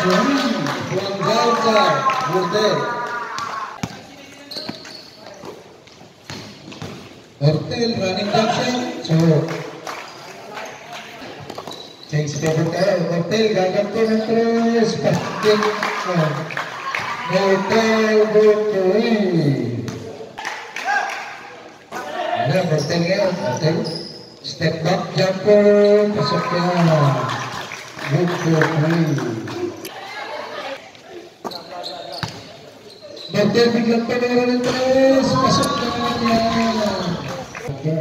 Juan Garza, Mortel. Mortel running junction. So, change cover tayo. Mortel gaganto ng tres. Pastik. Mortel Bukoy. Ano, Mortel ngayon. Mortel. Step back jumper. Pasok yan. Bukoy. Mortel biglang panira ng tres. Pasok na naman yan. Okay.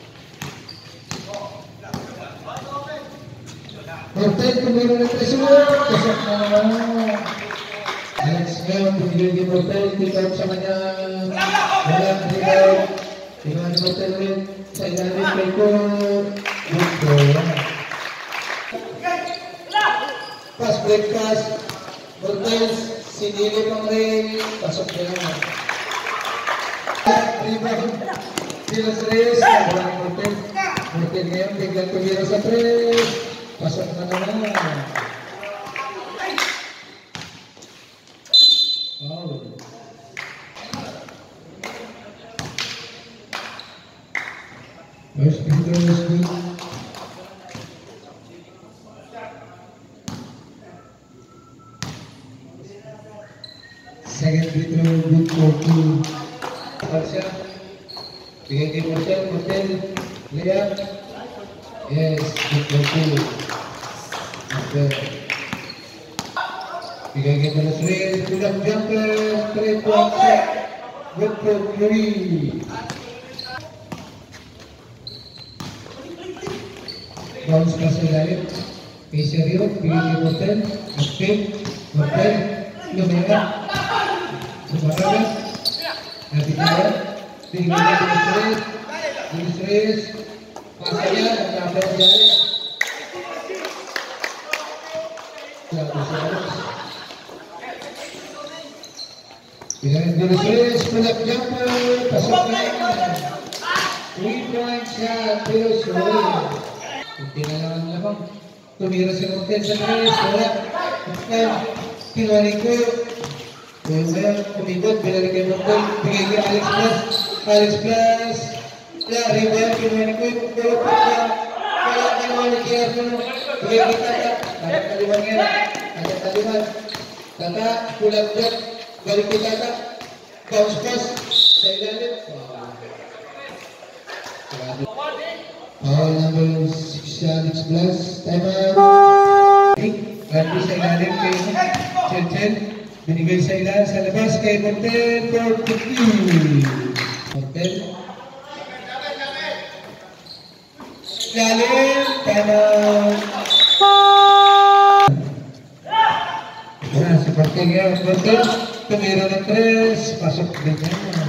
Mortel panira ng tres. Pasok na naman. Alex ngayon, pinigil ni Mortel. Tingnan sa kanya. Walang tingnan. Tingnan ni Mortel ulit. Sa ilalim kay ko. Bukoy. Pass, break pass. Mortel. Sinili pang rin, pasok na naman. Rebound, Pilas Reyes, walang Mortel. Mortel ngayon, biglang tumira sa tres. Pasok na naman. Wow. First free throw is good. Second free throw, good for two. Marsha, bigay kay Mortel, layup. Yes, good for two. Okay. Bigay kay Pilas Reyes, pull-up jumper, straight-point shot. Good for three. Bounce pa sa ilalim. Kay Sergio, bigay kay Mortel, spin, Mortel, lumiyak. Sumarabas, natin tinggal Pilas Reyes, pasaya, nakapos yan. Pilas Reyes, pull-up jumper, pasok na yan. 3-point shot, Pilas Reyes. Kunti na lang ang lamang. Tumira si Mortel sa Reyes, wala. Kinuhanin ko. Ngayon, umibot, binalik kay Mortel, bigay kay Alex Plus. Alex Plus, rebound, kinuhanin ko. Kaya kinuhanin kay Arthur, bigay kay Tata. Nakakaliwan yan, nakakaliwan. Tata, pull-up block, balik kay Tata. Bounce pass, sa ilalim. Foul number 6, Alex Plus, time out. Ganti sa ilalim kay Chen. Binigay sa ilan sa labas kay Mortel for 50. Mortel. Lalim, time out. Si Mortel ngayon, Mortel, tumira ng tres, pasok din yan.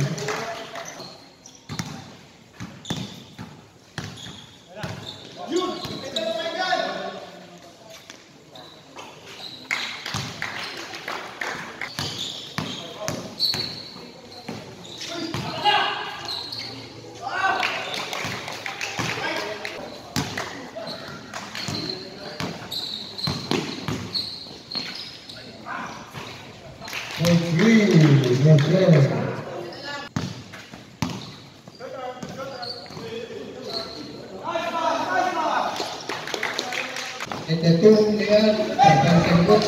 Ito lihat akan sebut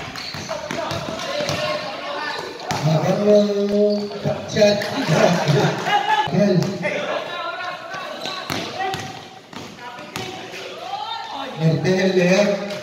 Makan chat Mortel lihat